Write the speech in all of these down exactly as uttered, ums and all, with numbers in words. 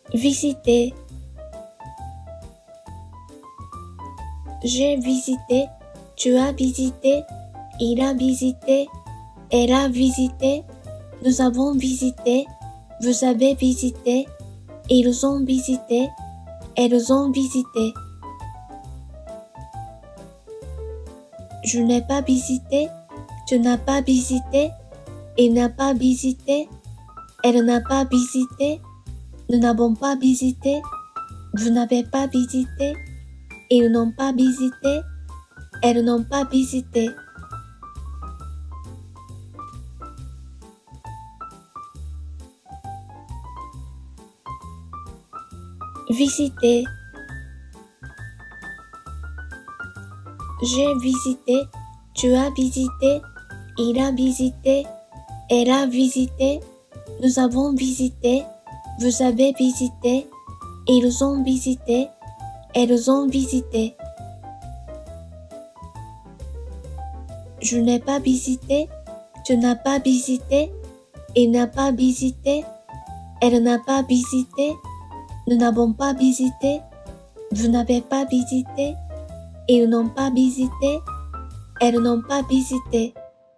Visiter. J'ai visité, tu as visité, il a visité, elle a visité, nous avons visité, vous avez visité, ils ont visité, elles ont visité. Je n'ai pas visité, tu n'as pas visité, il n'a pas visité, elle n'a pas visité, nous n'avons pas visité, vous n'avez pas visité, ils n'ont pas visité, elles n'ont pas visité. Visiter. J'ai visité, tu as visité, il a visité, elle a visité, nous avons visité, vous avez visité, ils ont visité, elles ont visité. Je n'ai pas visité, tu n'as pas visité, il n'a pas visité, elle n'a pas visité, nous n'avons pas visité, vous n'avez pas visité, ils n'ont pas visité, elles n'ont pas visité.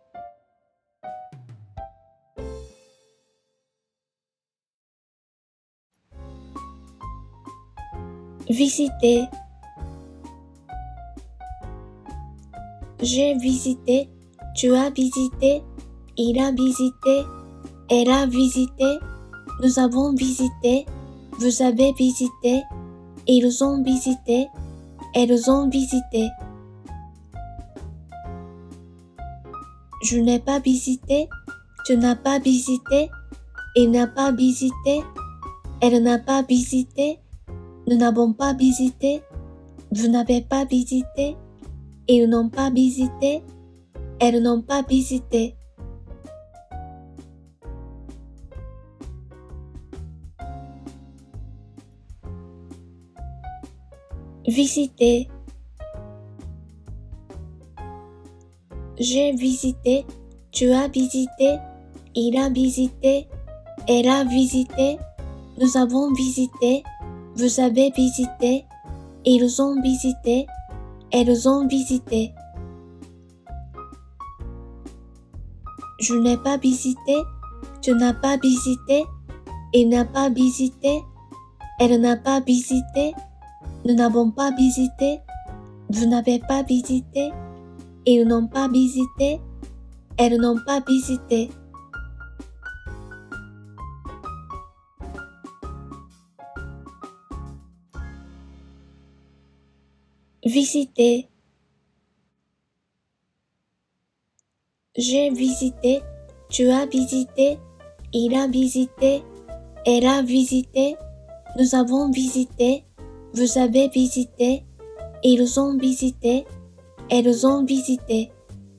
Visiter. J'ai visité, tu as visité, il a visité, elle a visité, nous avons visité, vous avez visité, ils ont visité, elles ont visité. Je n'ai pas visité, tu n'as pas visité, il n'a pas visité, elle n'a pas visité, nous n'avons pas visité, vous n'avez pas visité, ils n'ont pas visité, elles n'ont pas visité. Visiter. J'ai visité, tu as visité, il a visité, elle a visité, nous avons visité, vous avez visité, ils ont visité, elles ont visité. Je n'ai pas visité, tu n'as pas visité, il n'a pas visité, elle n'a pas visité, nous n'avons pas visité, vous n'avez pas visité, ils n'ont pas visité, elles n'ont pas visité. Visiter. J'ai visité, tu as visité, il a visité, elle a visité, nous avons visité, vous avez visité, ils ont visité, elles ont visité.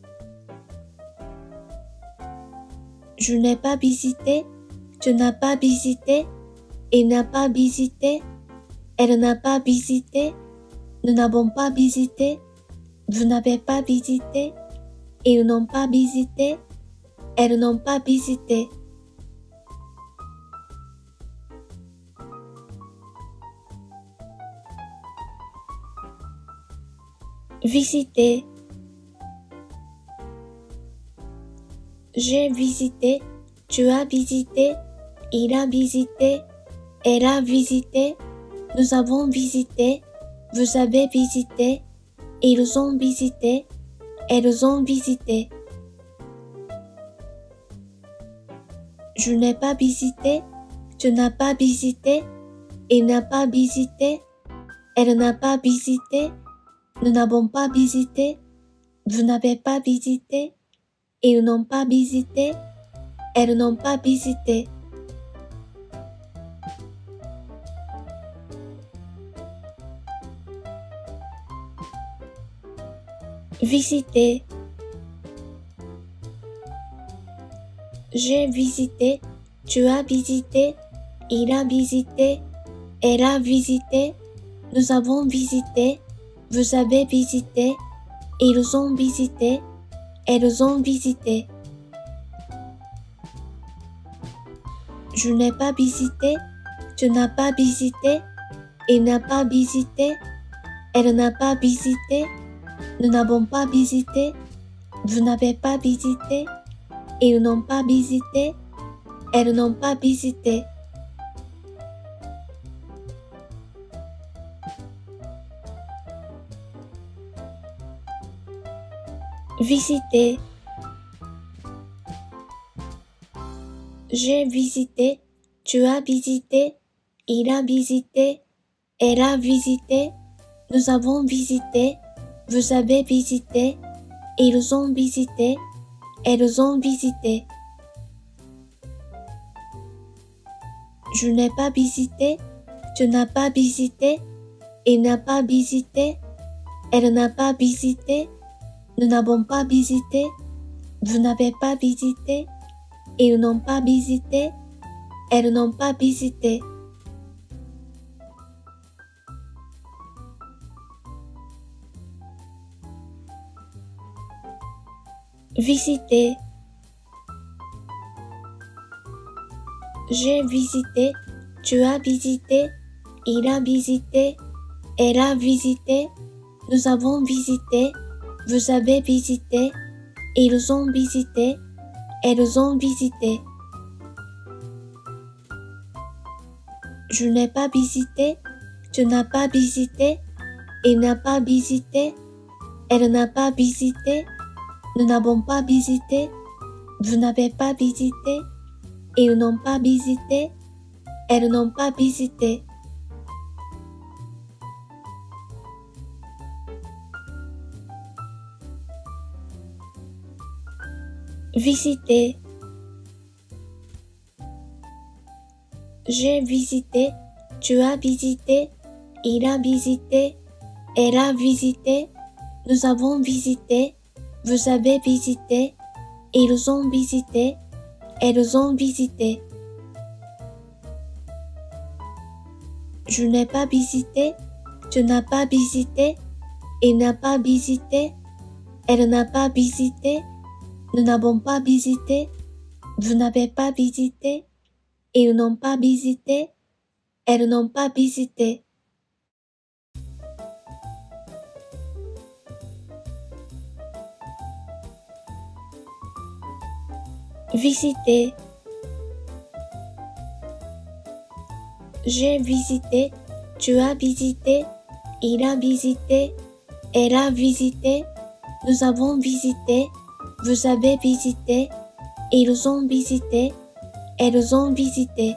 Je n'ai pas visité, tu n'as pas visité, il n'a pas visité, elle n'a pas visité, nous n'avons pas visité, vous n'avez pas visité, ils n'ont pas visité, elles n'ont pas visité. Visiter. J'ai visité, tu as visité, il a visité, elle a visité, nous avons visité, vous avez visité, ils ont visité, elles ont visité. Je n'ai pas visité, tu n'as pas visité, il n'a pas visité, elle n'a pas visité, nous n'avons pas visité, vous n'avez pas visité, ils n'ont pas visité, elles n'ont pas visité. Visiter. J'ai visité, tu as visité, il a visité, elle a visité, nous avons visité, vous avez visité, ils ont visité, elles ont visité. Je n'ai pas visité, tu n'as pas visité, il n'a pas visité, elle n'a pas visité, nous n'avons pas visité, vous n'avez pas visité, ils n'ont pas visité, elles n'ont pas visité. Visiter. J'ai visité, tu as visité, il a visité, elle a visité, nous avons visité, vous avez visité, ils ont visité, elles ont visité. Je n'ai pas visité, tu n'as pas visité, il n'a pas visité, elle n'a pas visité, nous n'avons pas visité, vous n'avez pas visité, ils n'ont pas visité, elles n'ont pas visité. Visiter. J'ai visité, tu as visité, il a visité, elle a visité, nous avons visité, vous avez visité, ils ont visité, elles ont visité. Je n'ai pas visité, tu n'as pas visité, il n'a pas visité, elle n'a pas visité, nous n'avons pas visité, vous n'avez pas visité, ils n'ont pas visité, elles n'ont pas visité. Visiter. J'ai visité, tu as visité, il a visité, elle a visité, nous avons visité, vous avez visité, ils ont visité, elles ont visité. Je n'ai pas visité, tu n'as pas visité, il n'a pas visité, elle n'a pas visité, nous n'avons pas visité, vous n'avez pas visité, ils n'ont pas visité, elles n'ont pas visité. Visiter. J'ai visité, tu as visité, il a visité, elle a visité, nous avons visité, vous avez visité, ils ont visité, elles ont visité.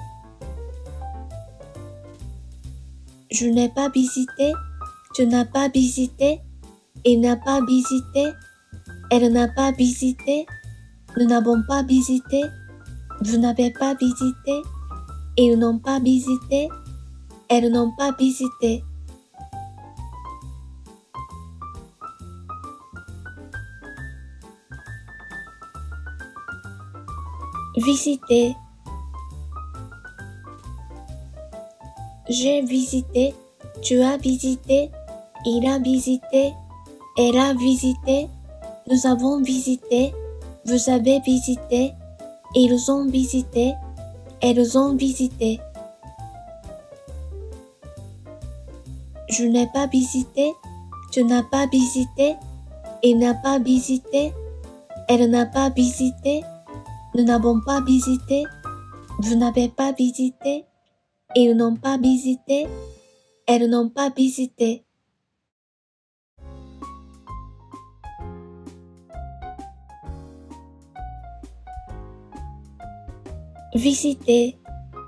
Je n'ai pas visité, tu n'as pas visité, il n'a pas visité, elle n'a pas visité, nous n'avons pas visité, vous n'avez pas visité, ils n'ont pas visité, elles n'ont pas visité. Visiter. J'ai visité, tu as visité, il a visité, elle a visité, nous avons visité, vous avez visité, ils ont visité, elles ont visité. Je n'ai pas visité, tu n'as pas visité, il n'a pas visité, elle n'a pas visité, nous n'avons pas visité, vous n'avez pas visité, ils n'ont pas visité, elles n'ont pas visité. Visiter.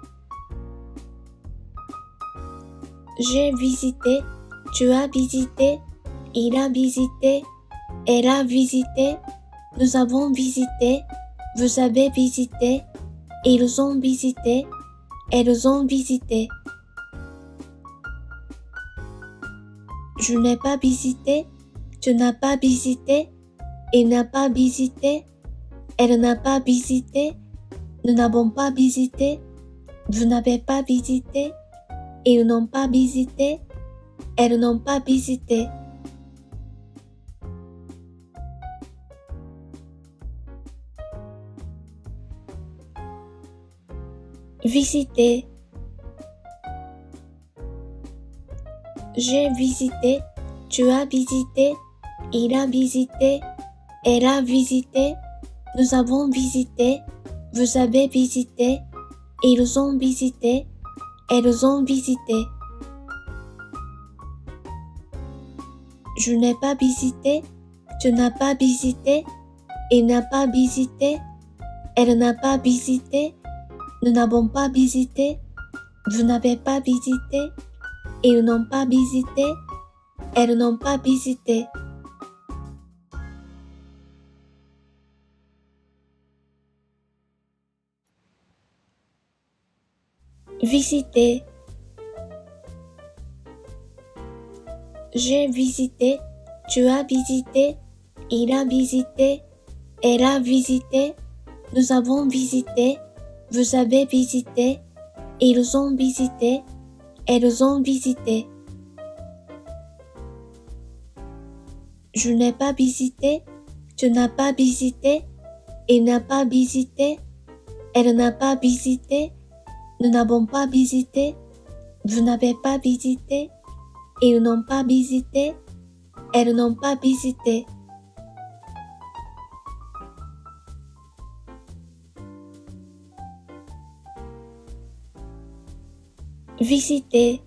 J'ai visité, tu as visité, il a visité, elle a visité, nous avons visité, vous avez visité, ils ont visité, elles ont visité. Je n'ai pas visité, tu n'as pas visité, il n'a pas visité, elle n'a pas visité, nous n'avons pas visité, vous n'avez pas visité, ils n'ont pas visité, elles n'ont pas visité. Visiter. J'ai visité, tu as visité, il a visité, elle a visité, nous avons visité, vous avez visité, ils ont visité, elles ont visité. Je n'ai pas visité, tu n'as pas visité, il n'a pas visité, elle n'a pas visité, nous n'avons pas visité, vous n'avez pas visité, ils n'ont pas visité, elles n'ont pas visité. Visiter. J'ai visité, tu as visité, il a visité, elle a visité, nous avons visité, vous avez visité, ils ont visité, elles ont visité. Je n'ai pas visité, tu n'as pas visité, il n'a pas visité, elle n'a pas visité, nous n'avons pas visité, vous n'avez pas visité, ils n'ont pas visité, elles n'ont pas visité. Visiter.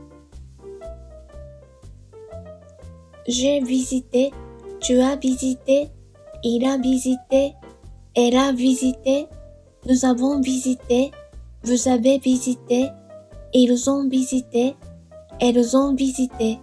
J'ai visité, tu as visité, il a visité, elle a visité, nous avons visité, vous avez visité, ils ont visité, elles ont visité.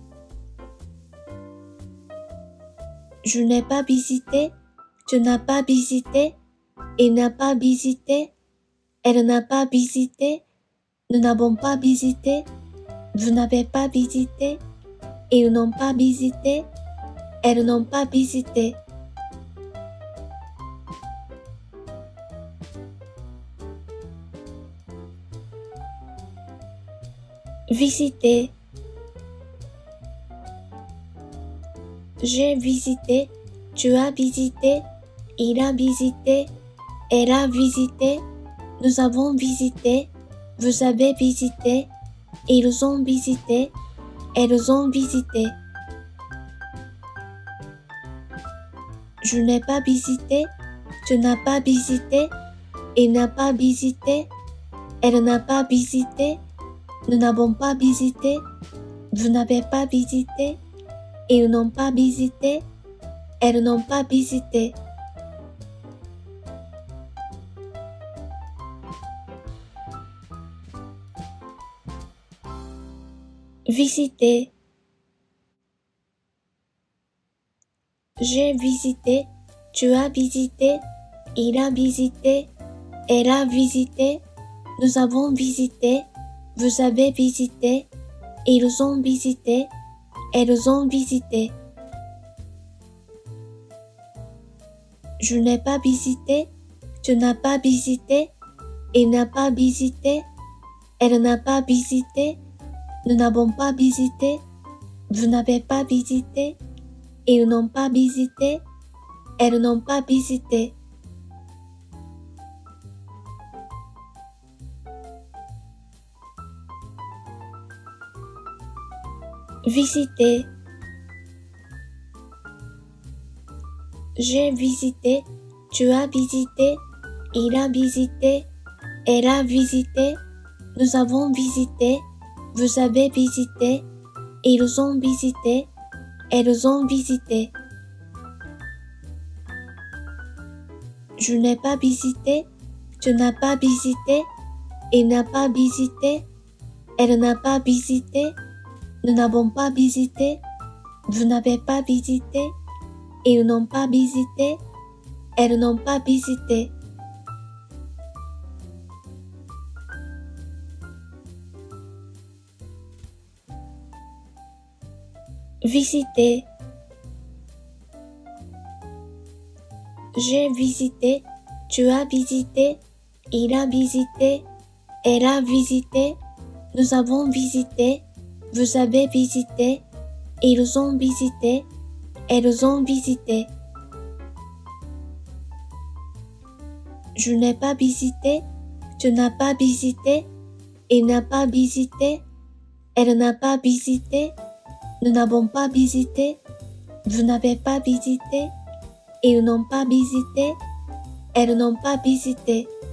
Je n'ai pas visité, tu n'as pas visité, il n'a pas visité, elle n'a pas visité, nous n'avons pas visité, vous n'avez pas visité, ils n'ont pas visité, elles n'ont pas visité. Visiter. J'ai visité, tu as visité, il a visité, elle a visité, nous avons visité, vous avez visité, ils ont visité, elles ont visité. Je n'ai pas visité, tu n'as pas visité, il n'a pas visité, elle n'a pas visité, nous n'avons pas visité, vous n'avez pas visité, ils n'ont pas visité, elles n'ont pas visité. Visiter. J'ai visité, tu as visité, il a visité, elle a visité, nous avons visité, vous avez visité, ils ont visité, elles ont visité. Je n'ai pas visité, tu n'as pas visité, il n'a pas visité, elle n'a pas visité, nous n'avons pas visité, vous n'avez pas visité, ils n'ont pas visité, elles n'ont pas visité. Visiter. J'ai visité, tu as visité, il a visité, elle a visité, nous avons visité, vous avez visité, ils ont visité, elles ont visité. Je n'ai pas visité, tu n'as pas visité, il n'a pas visité, elle n'a pas visité, nous n'avons pas visité, vous n'avez pas visité, ils n'ont pas visité, elles n'ont pas visité. Visiter. J'ai visité, tu as visité, il a visité, elle a visité, nous avons visité, vous avez visité, ils ont visité, elles ont visité. Je n'ai pas visité, tu n'as pas visité, il n'a pas visité, Elle n'a pas visité. Nous n'avons pas visité. Vous n'avez pas visité. Ils n'ont pas visité. Elles n'ont pas visité.